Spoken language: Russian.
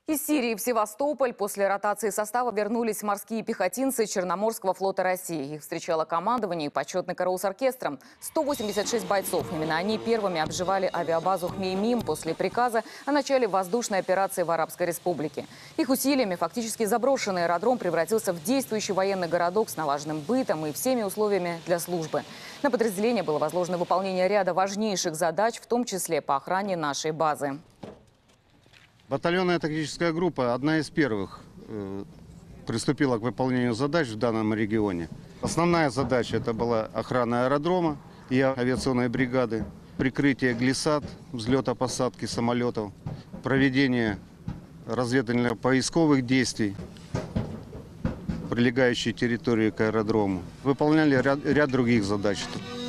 Из Сирии в Севастополь после ротации состава вернулись морские пехотинцы Черноморского флота России. Их встречало командование и почетный караул с оркестром. 186 бойцов. Именно они первыми обживали авиабазу Хмеймим после приказа о начале воздушной операции в Арабской Республике. Их усилиями фактически заброшенный аэродром превратился в действующий военный городок с налаженным бытом и всеми условиями для службы. На подразделение было возложено выполнение ряда важнейших задач, в том числе по охране нашей базы. Батальонная тактическая группа одна из первых приступила к выполнению задач в данном регионе. Основная задача это была охрана аэродрома и авиационной бригады, прикрытие глиссад, взлета-посадки самолетов, проведение разведывательно-поисковых действий, прилегающей территории к аэродрому. Выполняли ряд других задач.